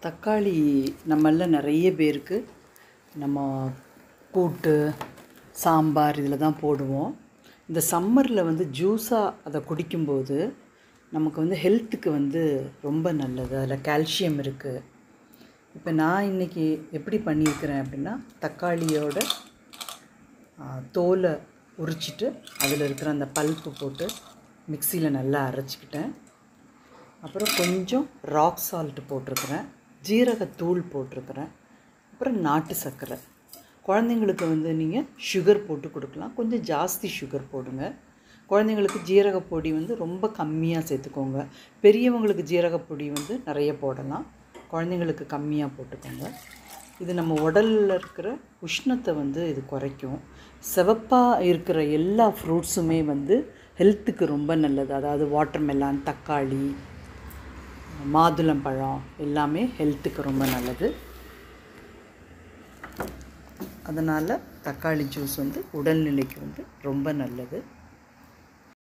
தக்காளி நம்மள நிறைய பேருக்கு நம்ம கூட்டு சாம்பார் இதில் தான் போடுவோம். இந்த சம்மரில் வந்து ஜூஸாக அதை குடிக்கும்போது நமக்கு வந்து ஹெல்த்துக்கு வந்து ரொம்ப நல்லது. அதில் கால்சியம் இருக்குது. இப்போ நான் இன்றைக்கி எப்படி பண்ணியிருக்கிறேன் அப்படின்னா, தக்காளியோட தோலை உரிச்சிட்டு அதில் இருக்கிற அந்த பல்ப்பு போட்டு மிக்சியில் நல்லா அரைச்சிக்கிட்டேன். அப்புறம் கொஞ்சம் ராக் சால்ட்டு போட்டிருக்கிறேன், ஜீரகத்தூள் போட்டிருக்கிறேன், அப்புறம் நாட்டு சர்க்கரை. குழந்தைங்களுக்கு வந்து நீங்கள் சுகர் போட்டு கொடுக்கலாம், கொஞ்சம் ஜாஸ்தி சுகர் போடுங்க. குழந்தைங்களுக்கு ஜீரகப்பொடி வந்து ரொம்ப கம்மியாக சேர்த்துக்கோங்க. பெரியவங்களுக்கு ஜீரகப்பொடி வந்து நிறைய போடலாம், குழந்தைங்களுக்கு கம்மியாக போட்டுக்கோங்க. இது நம்ம உடலில் இருக்கிற உஷ்ணத்தை வந்து இது குறைக்கும். சிவப்பாக இருக்கிற எல்லா ஃப்ரூட்ஸுமே வந்து ஹெல்த்துக்கு ரொம்ப நல்லது. அதாவது வாட்டர்மெலான், தக்காளி, மாதுளம்பழம் எல்லாமே ஹெல்த்துக்கு ரொம்ப நல்லது. அதனால் தக்காளி ஜூஸ் வந்து உடல்நிலைக்கு வந்து ரொம்ப நல்லது.